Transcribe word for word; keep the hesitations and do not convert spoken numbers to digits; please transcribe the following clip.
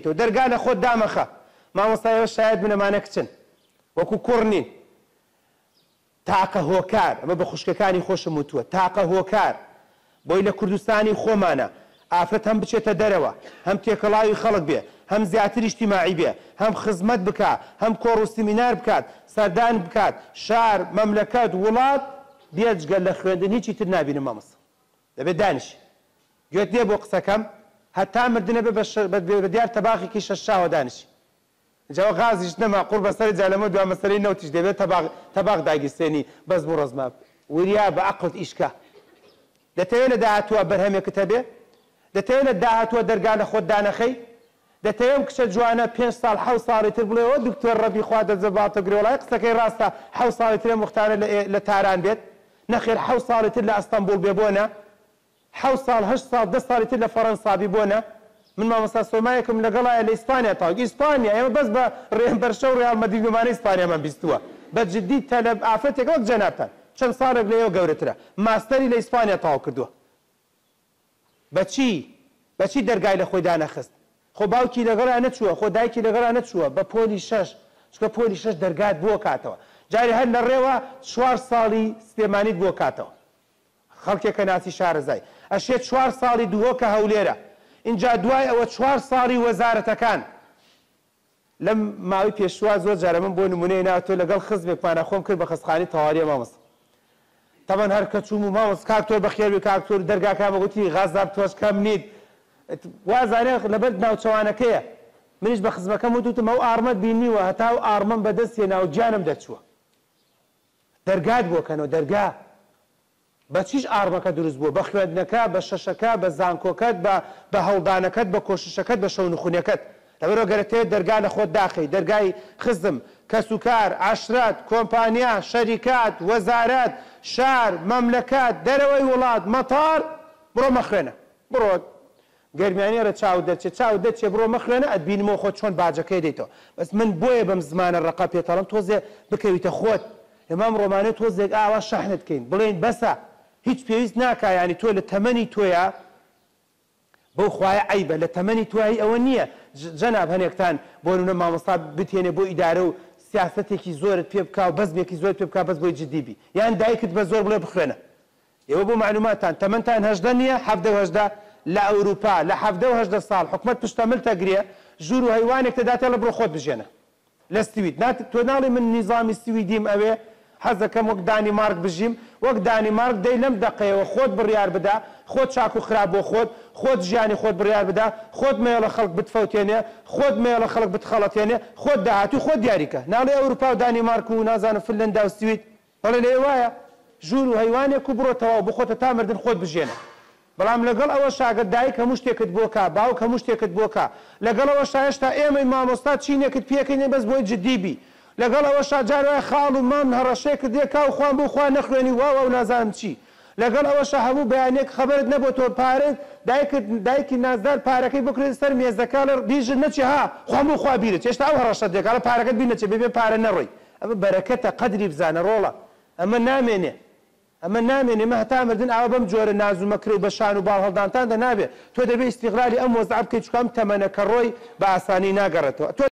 دەرگا لە خۆت دامەخە مامۆستایەوە شاید بنەمانە کچن وەکو کوڕ نین تاقە هۆکار ئەمە بە خوشکەکانی خۆشم وتووە تاقە هۆکار بۆی لە کوردستانی خۆمانە ئافرەت هەم بچێتە دەرەوە هەم تێکەڵاوی خەڵک بێ هەم زیاتر ئیجتیماعی بێ هەم خزمەت بکە هەم کۆڕ و سیمینار بکات سەردان بکات شار مەملەکەت وڵات بێجگەل لە خوێندن هیچی تر نابینم مامۆستا دەبێت دانیشی گوێت دێ بۆ قسەکەم هەتا مردنە بێ بە دیار تەباقێکی شەشاوە دانیشی جاوە غازیش نەما قوڕ بەسەری جا لەمە دوا مەسەرەی نەوتیش دەبێت تەباق داگیرسێنی بەس بۆ ڕۆزمە وریا بە عەقڵت ئیشکە دەتەوێت لە داهاتووە بەرهەمێکت هەبێ دەتەوێت لە داهاتووە دەرگا لە خۆت دانەخەی دەتەوێت کچە جوانە پێنج ساڵ حەوت ساڵی تر بڵێەوە دکتۆر ڕەبی خوا دەجەباتە گرێوەڵای قسەکەی ڕاستە حەوت ساڵی ترێ مختارە لە تاران بێت نەخێر حەوت ساڵی تر لە ئەستەمبوڵ بێ بۆنە حەوت ساڵ هەشت ساڵ دە ساڵی تر لە فەڕەنسابی بۆنە من مامۆستا سۆمایەکم لەگەڵایە لە ئیسپانیا تاوەک ئیسپانیا ئێمە بەس بە ڕێنبەرشە و ڕێال مەدیگومانەی ئیسپانیامان بیستووە بە جددی تەلەب ئافرەتێک وەک جەنابتان چەند ساڵێک لەوێ گەورەترە ماستەری لە ئیسپانیا تاوا کردووە بەچی بەچی دەرگای لە خۆی دانەخست خۆ باوکی لەگەڵا نەچووە خۆ دایکی لەگەڵا نەچووە بە پۆلی شەش چکە پۆلی شەش دەرگات بووە کاتەوە جاری هەر لە ڕێوە چوار ساڵی سلێمانیت بووە کاتەوە خەڵکێکە ناسی شارەزای ئەشێت چوار ساڵی دووە کە هەولێرە اینجا دوای ئەوە چوار ساڵی وەزارەتەکان لەم ماوەی پێشوە زۆر جارە من بۆ نمونەی ناوتۆ لەگەڵ خزمێکمانە خۆم کرد بە خەستخانەی تەواریە مامۆستا تەمەەن هەر کە چووم و مامۆستا کاکتۆر بەخێر بێ کاکتۆر دەرگاکامە گوتی غازاب تۆش کەم نیت وازانێ لەبەر ناوچەوانەکەیە منیش بە خزمەکەم وتوتم ئەو ئارمەت بینیوە هەتا و ئارمەم بەدەستێ ناو گیانم دەرچووە دەرگات بۆکەنەوە دەرگا بە چیش ئارمەکە دروست بووە بە خوێندنەکە بە شەشەکە بە زانکۆکەت بە هەڵدانەکەت بە کۆششەکەت بە شەونخونیەکەت لەبەرەوە گەرەتەوێت دەرگا لە خۆت داخەی دەرگای خزم کەسوکار عاشرات کۆمپانیا شەریکات وەزارەت شار مەملەکەت دەرەوەی وڵات مەتار بڕۆ مەخوێنە بڕۆ گەرمیانێرە چاو دەچێت چاو دەچێت بڕۆ مەخوێنە ئەتبینمەوە خۆت چۆن باجەکەی دەیتەوە بەس من بۆیە بەم زمانە ڕقە پێتەڵم تۆزێ بکەویتە خۆت ئێمام ڕۆمانێت تۆزێک ئاوا شەحنت بکەین بڵێن بەسە هیچ پێویست ناکە ینی تۆ لە تەمەنی تۆیە بەو خوایە عیبە لە تەمەنی توایی ئەوە نییە جەناب هەنێکتان بۆ نمونە مامۆستا بتێنێ بۆ ئیدارە و سیاسەتێکی زۆرت پێ بکا و بەزمێکی زۆر پێ بکا بەس بۆی جددیبی یان دایکت بە زۆر بڵێ بخوێنە ئێوە بۆ معلوماتان تەمەنتان هەژدە نییە حەفدە و هەژدە لە ئەوروپا لە حەفدە و هەژدە ساڵ حکومەت پشتەمەل تەگرێ ژوور و هەیوانێک تەداتێ لە بڕۆ خۆت بژێنە لە ستیویت تۆ ناڵێ من نیزامی سویدیم ئەوێ حەزەکەم وەک دانیمارک بژیم وەک دانیمارک دەی لەم دەقەیەوە خۆت بڕیار بدا خۆت چاک و خراپ بۆ خۆت خۆت ژیانی خۆت بڕیار بدا خۆت مێڵە خەڵک بتفەوتێنێ خۆت مێڵە خەڵک بتخەڵەتێنێ خۆت داهاتوو خۆت دیاریکە ناڵێ ئەوروپا و دانیمارک و نازانم فنلەندا و سوید بەڵێ لێ وایە ژوور و هەیوانێک و بڕۆتەوە بخۆتە تا مردن خۆت بژێنە بەڵام لەگەڵ ئەوە شاگرد دایک هەموو شتێکت بۆکە باوک هەموو شتێکت بۆکە لەگەڵ ئەوە شایشتا ئێمەی مامۆستا چینێکت پێکەینێ بەس بۆی جددیبی لەگەڵ ئەوە شاجارە خاڵ و مام هەڕەشەیەکت دێکا و خوان بۆ خوا نەخوێنی واوە و نازانم چی لەگەڵ ئەوەش هەموو بەیانێک خەبەرت نەبوو تۆ پارێت دایکی نازدار پارەکەی بکرێت سەر مێزەکە لە بیژن نەچی ها خوان بۆ خوا بیرێت هێشتا ئەو هەڕەشە دێکا لە پارەکەت بیر نەچێ بێ پارە نەڕۆی ئەمە بەرەکەتە قەدری بزانە ڕۆڵە ئەمە نامێنێ ئەمە نامێنێ مە هەتا مردن ئاوا بەم جۆرە نازومەکرێ و بە شان و باڵ هەڵدانتان دەنابێت تۆ دەبێت ئیستیغلالی ئەم وەزع بکەیت چکەم تەمەنەکە ڕۆی بە ئاسانی ناگەڕێتەوە